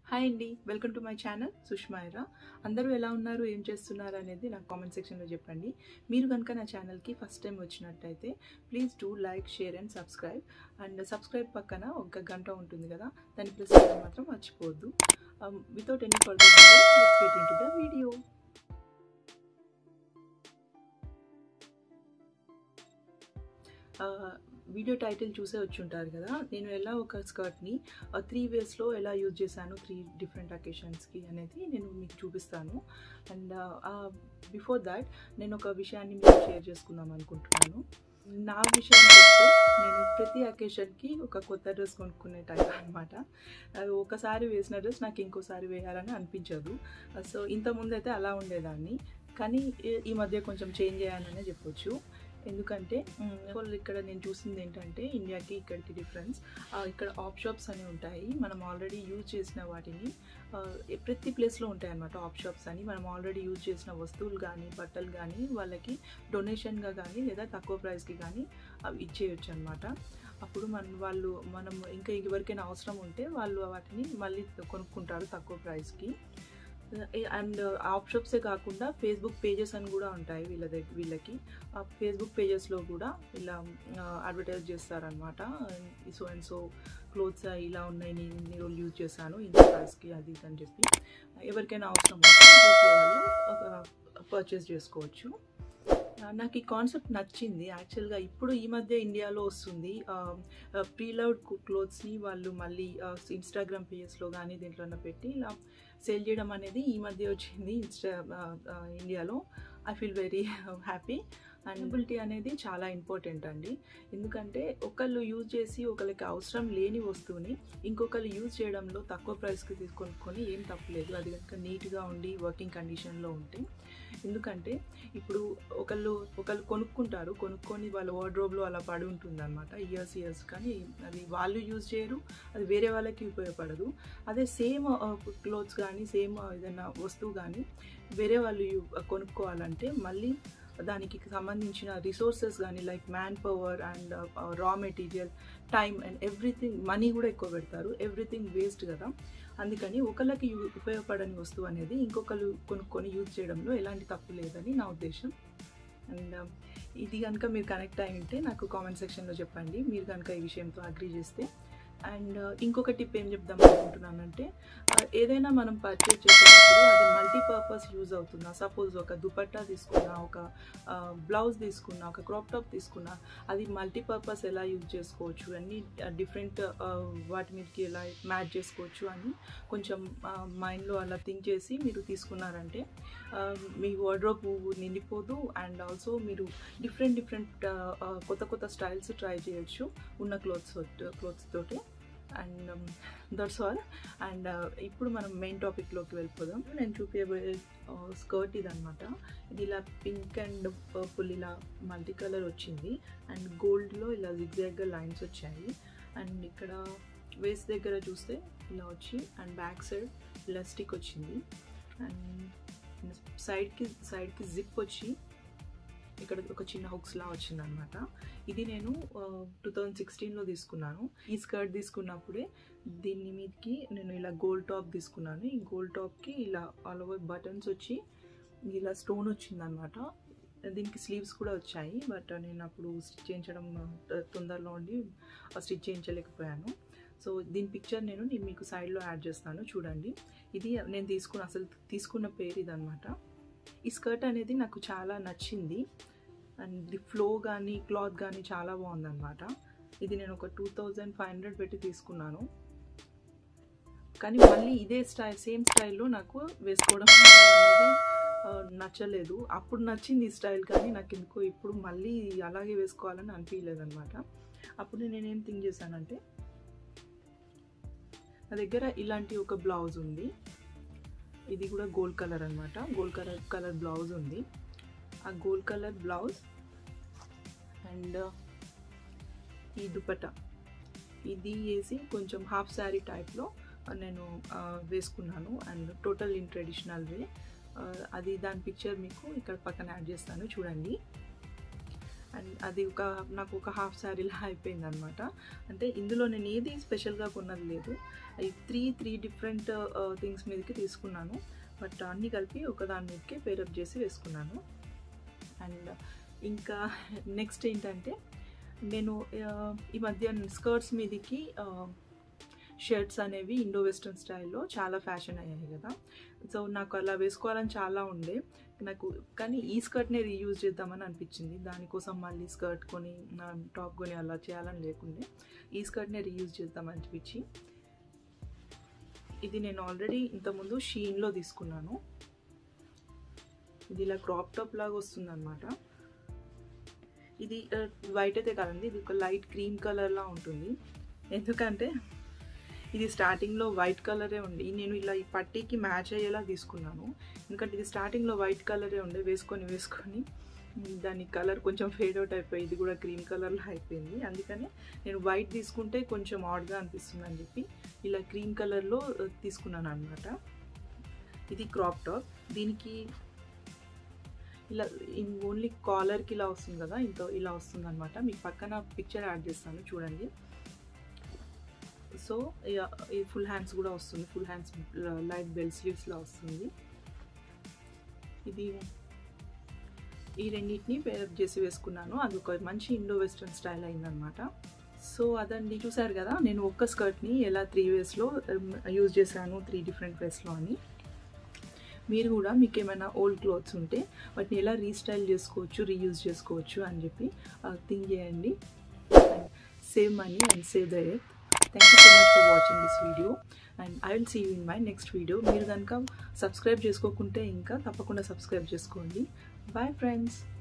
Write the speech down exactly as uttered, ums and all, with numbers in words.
Hi అండి, welcome to my channel Sushmayira. అందరూ ఎలా ఉన్నారు, ఏం చేస్తున్నారు అనేది నాకు కామెంట్ సెక్షన్లో చెప్పండి. మీరు కనుక నా ఛానల్కి ఫస్ట్ టైం వచ్చినట్టయితే please do like, share and subscribe. And subscribe పక్కన ఒక గంట ఉంటుంది కదా, దాన్ని ప్రెస్ చేయడం మాత్రం మర్చిపోవద్దు. Without any further delay let's get into the video. Video title చూసే వచ్చి ఉంటారు కదా, నేను ఎలా ఒక స్కర్ట్ని త్రీ వేస్లో ఎలా యూజ్ చేశాను త్రీ డిఫరెంట్ అకేషన్స్కి అనేది నేను మీకు చూపిస్తాను. అండ్ బిఫోర్ దాట్ నేను ఒక విషయాన్ని మీకు షేర్ చేసుకుందాం అనుకుంటున్నాను. నా విషయానికి వస్తే నేను ప్రతి అకేషన్కి ఒక కొత్త డ్రెస్ కొనుక్కునే టైప్ అనమాట. ఒకసారి వేసిన డ్రెస్ నాకు ఇంకోసారి వేయాలని అనిపించదు. సో ఇంతకుముందు అయితే అలా ఉండేదాన్ని, కానీ ఈ మధ్య కొంచెం చేంజ్ అయ్యాననే చెప్పొచ్చు. ఎందుకంటే ఇక్కడ నేను చూసింది ఏంటంటే ఇండియాకి ఇక్కడికి డిఫరెన్స్, ఇక్కడ ఆప్ షాప్స్ అని ఉంటాయి. మనం ఆల్రెడీ యూజ్ చేసిన వాటిని ప్రతి ప్లేస్లో ఉంటాయి అన్నమాట. ఆప్ షాప్స్ అని మనం ఆల్రెడీ యూజ్ చేసిన వస్తువులు కానీ బట్టలు కానీ వాళ్ళకి డొనేషన్గా కానీ లేదా తక్కువ ప్రైస్కి కానీ ఇచ్చేయచ్చు అనమాట. అప్పుడు మన వాళ్ళు మనం ఇంకా ఎవరికైనా అవసరం ఉంటే వాళ్ళు వాటిని మళ్ళీ కొనుక్కుంటారు తక్కువ ప్రైస్కి. అండ్ ఆప్ షాప్సే కాకుండా ఫేస్బుక్ పేజెస్ అని కూడా ఉంటాయి వీళ్ళ దగ్గర. వీళ్ళకి ఆ ఫేస్బుక్ పేజెస్లో కూడా ఇలా అడ్వర్టైజ్ చేస్తారనమాట. సో అండ్ సో క్లోత్స్ ఇలా ఉన్నాయి, నేను ఇన్ని రోజులు యూజ్ చేశాను ఇంత ప్రైస్కి అది ఇది అని చెప్పి ఎవరికైనా అవసరం ఉంటే వాళ్ళు పర్చేస్ చేసుకోవచ్చు. నాకు ఈ కాన్సెప్ట్ నచ్చింది యాక్చువల్గా. ఇప్పుడు ఈ మధ్య ఇండియాలో వస్తుంది ప్రీలవ్డ్ క్లోత్స్ని వాళ్ళు మళ్ళీ ఇన్స్టాగ్రామ్ పేజెస్లో కానీ దీంట్లో పెట్టి ఇలా సేల్ చేయడం అనేది ఈ మధ్య వచ్చింది ఇన్స్టా ఇండియాలో. I feel very happy. Sustainability అనేది చాలా ఇంపార్టెంట్ అండి. ఎందుకంటే ఒకళ్ళు యూజ్ చేసి ఒకరికి అవసరం లేని వస్తువుని ఇంకొకళ్ళు యూజ్ చేయడంలో తక్కువ ప్రైస్కి తీసుకొనుక్కొని ఏం తప్పలేదు, అది కనుక నీట్గా ఉండి వర్కింగ్ కండిషన్లో ఉంటే. ఎందుకంటే ఇప్పుడు ఒకళ్ళు ఒకళ్ళు కొనుక్కుంటారు, కొనుక్కొని వాళ్ళ వార్డ్రోబ్లో అలా పడి ఉంటుంది అనమాట ఇయర్స్ ఇయర్స్, కానీ అది వాళ్ళు యూజ్ చేయరు, అది వేరే వాళ్ళకి ఉపయోగపడదు. అదే సేమ్ క్లోత్స్ కానీ సేమ్ ఏదైనా వస్తువు కానీ వేరే వాళ్ళు కొనుక్కోవాలంటే మళ్ళీ దానికి సంబంధించిన రిసోర్సెస్ కానీ like man power and raw material, time and everything, money కూడా ఎక్కువ పెడతారు, ఎవ్రీథింగ్ వేస్ట్ కదా. అందుకని ఒకళ్ళకి ఉపయోగపడని వస్తువు అనేది ఇంకొకరు కొనుక్కొని యూజ్ చేయడంలో ఎలాంటి తప్పు లేదని నా ఉద్దేశం. అండ్ ఇది కనుక మీరు కనెక్ట్ అయి ఉంటే నాకు కామెంట్ సెక్షన్లో చెప్పండి, మీరు కనుక ఈ విషయంతో అగ్రీ చేస్తే. అండ్ ఇంకొక టిప్ ఏం చెప్దాం అనుకుంటున్నానంటే, ఏదైనా మనం పర్చేజ్ చేసేటప్పుడు అది మల్టీపర్పస్ యూజ్ అవుతుందా. సపోజ్ ఒక దుపట్టా తీసుకున్నా, ఒక బ్లౌజ్ తీసుకున్నా, ఒక క్రాప్ టాప్ తీసుకున్నా, అది మల్టీపర్పస్ ఎలా యూజ్ చేసుకోవచ్చు, అన్ని డిఫరెంట్ వాటి మీదకి ఎలా మ్యాచ్ చేసుకోవచ్చు అని కొంచెం మైండ్లో అలా థింక్ చేసి మీరు తీసుకున్నారంటే మీ వార్డ్రోబ్ నిండిపోదు. అండ్ ఆల్సో మీరు డిఫరెంట్ డిఫరెంట్ కొత్త కొత్త స్టైల్స్ ట్రై చేయొచ్చు ఉన్న క్లోత్స్ క్లోత్స్ తోటి. And that's all. అండ్ ఇప్పుడు మనం మెయిన్ టాపిక్లోకి వెళ్ళిపోదాం. నేను చూపించబోయే స్కర్ట్ ఇదనమాట. ఇది ఇలా పింక్ అండ్ పర్పుల్ ఇలా మల్టీ కలర్ వచ్చింది అండ్ గోల్డ్లో ఇలా జిగ్జాగ్గా లైన్స్ వచ్చాయి. అండ్ ఇక్కడ వేస్ట్ దగ్గర చూస్తే ఇలా వచ్చి అండ్ బ్యాక్ సైడ్ ఎలాస్టిక్ వచ్చింది. అండ్ సైడ్కి సైడ్కి జిప్ వచ్చి ఇక్కడ ఒక చిన్న హుక్స్లా వచ్చింది అనమాట. ఇది నేను టూ థౌజండ్ సిక్స్టీన్లో తీసుకున్నాను. ఈ స్కర్ట్ తీసుకున్నప్పుడే దీని మీదకి నేను ఇలా గోల్డ్ టాప్ తీసుకున్నాను. ఈ గోల్డ్ టాప్కి ఇలా ఆల్ ఓవర్ బటన్స్ వచ్చి ఇలా స్టోన్ వచ్చింది అనమాట. దీనికి స్లీవ్స్ కూడా వచ్చాయి, బట్ నేను అప్పుడు స్టిచ్ చేయించడం తొందరలో ఉండి స్టిచ్ చేయించలేకపోయాను. సో దీని పిక్చర్ నేను మీకు సైడ్లో యాడ్ చేస్తాను, చూడండి. ఇది నేను తీసుకున్న అసలు తీసుకున్న పేరు ఇదనమాట. ఈ స్కర్ట్ అనేది నాకు చాలా నచ్చింది అండ్ ది ఫ్లో కానీ క్లాత్ కానీ చాలా బాగుందన్నమాట. ఇది నేను ఒక టూ థౌజండ్ ఫైవ్ హండ్రెడ్ పెట్టి తీసుకున్నాను, కానీ మళ్ళీ ఇదే స్టైల్ సేమ్ స్టైల్లో నాకు వేసుకోవడం అనేది నచ్చలేదు. అప్పుడు నచ్చింది ఈ స్టైల్, కానీ నాకు ఎందుకో ఇప్పుడు మళ్ళీ అలాగే వేసుకోవాలని అనిపించలేదు అనమాట. అప్పుడు నేనేం థింక్ చేశానంటే, నా దగ్గర ఇలాంటి ఒక బ్లౌజ్ ఉంది, ఇది కూడా గోల్డ్ కలర్ అనమాట. గోల్డ్ కలర్ కలర్ బ్లౌజ్ ఉంది. ఆ గోల్డ్ కలర్ బ్లౌజ్ అండ్ ఈ దుపట్టా ఇది వేసి కొంచెం హాఫ్ శారీ టైప్లో నేను వేసుకున్నాను. And total in traditional way. అది దాని పిక్చర్ మీకు ఇక్కడ పక్కన యాడ్ చేస్తాను, చూడండి. అండ్ అది ఒక నాకు ఒక హాఫ్ శారీలా అయిపోయింది అనమాట. అంటే ఇందులో నేను ఏది స్పెషల్గా కొన్నది లేదు, ఈ త్రీ త్రీ డిఫరెంట్ థింగ్స్ మీదకి తీసుకున్నాను, బట్ అన్నీ కలిపి ఒక దాని మీదకి పేరప్ చేసి వేసుకున్నాను. అండ్ ఇంకా నెక్స్ట్ ఏంటంటే నేను ఈ మధ్య స్కర్ట్స్ మీదకి షర్ట్స్ అనేవి ఇండో వెస్ట్రన్ స్టైల్లో చాలా ఫ్యాషన్ అయ్యాయి కదా. సో నాకు అలా వేసుకోవాలని చాలా ఉండే నాకు, కానీ ఈ స్కర్ట్నే రీయూజ్ చేద్దామని అనిపించింది. దానికోసం మళ్ళీ స్కర్ట్ కొని టాప్ కొని అలా చేయాలని లేకుండే ఈ స్కర్ట్నే రీయూజ్ చేద్దామని అనిపించి ఇది నేను ఆల్రెడీ ఇంతకుముందు షీన్లో తీసుకున్నాను. ఇది ఇలా క్రాప్ టాప్ లాగా వస్తుంది అనమాట. ఇది వైట్ అయితే కాదండి, ఇది ఒక లైట్ క్రీమ్ కలర్లా ఉంటుంది. ఎందుకంటే ఇది స్టార్టింగ్లో వైట్ కలరే ఉండి నేను ఇలా ఈ పట్టీకి మ్యాచ్ అయ్యేలా తీసుకున్నాను. ఎందుకంటే ఇది స్టార్టింగ్లో వైట్ కలరే ఉండే, వేసుకొని వేసుకొని దాని కలర్ కొంచెం ఫేడ్ అవుట్ అయిపోయి ఇది కూడా క్రీమ్ కలర్లో అయిపోయింది. అందుకని నేను వైట్ తీసుకుంటే కొంచెం ఆడ్గా అనిపిస్తుంది అని చెప్పి ఇలా క్రీమ్ కలర్లో తీసుకున్నాను అనమాట. ఇది క్రాప్ టాప్, దీనికి ఇలా ఓన్లీ కాలర్కి ఇలా వస్తుంది కదా, ఇంత ఇలా వస్తుంది అనమాట. మీకు పక్కన పిక్చర్ యాడ్ చేస్తాను చూడండి. సో ఈ ఫుల్ హ్యాండ్స్ కూడా వస్తుంది, ఫుల్ హ్యాండ్స్ లైట్ బెల్ స్లీవ్స్లా వస్తుంది. ఇది ఈ రెండింటిని పేరప్ చేసి వేసుకున్నాను, అది ఒక మంచి ఇండో వెస్ట్రన్ స్టైల్ అయిందనమాట. సో అదండి, చూసారు కదా నేను ఒక్క స్కర్ట్ని ఎలా త్రీ వేస్లో యూజ్ చేశాను, త్రీ డిఫరెంట్ వేస్లో అని. మీరు కూడా మీకు ఏమైనా ఓల్డ్ క్లోత్స్ ఉంటే వాటిని ఎలా రీస్టైల్ చేసుకోవచ్చు, రీయూజ్ చేసుకోవచ్చు అని చెప్పి థింక్ చేయండి. Save money and save the earth. Thank you so much for watching this video and I will see you in my next video. మీరు కనుక సబ్స్క్రైబ్ చేసుకోకుంటే ఇంకా తప్పకుండా సబ్స్క్రైబ్ చేసుకోండి. Bye friends.